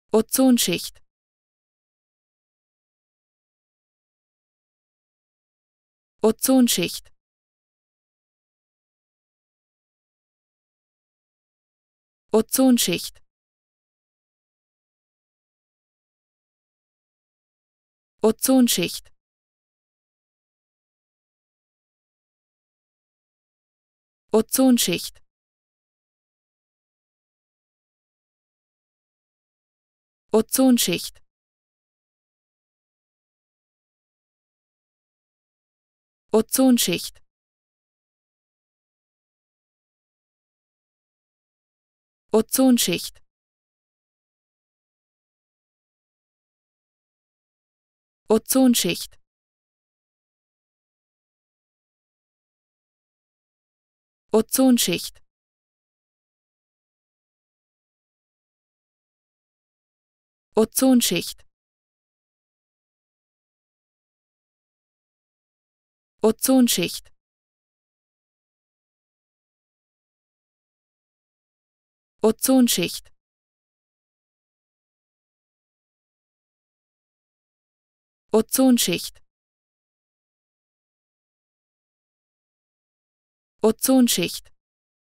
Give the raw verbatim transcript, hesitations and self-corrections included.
Ozonschicht. Ozonschicht. Ozonschicht. Ozonschicht. Ozonschicht. Ozonschicht. Ozonschicht. Ozonschicht. Ozonschicht. Ozonschicht. Ozonschicht. Ozonschicht. Ozonschicht. Ozonschicht. Ozonschicht.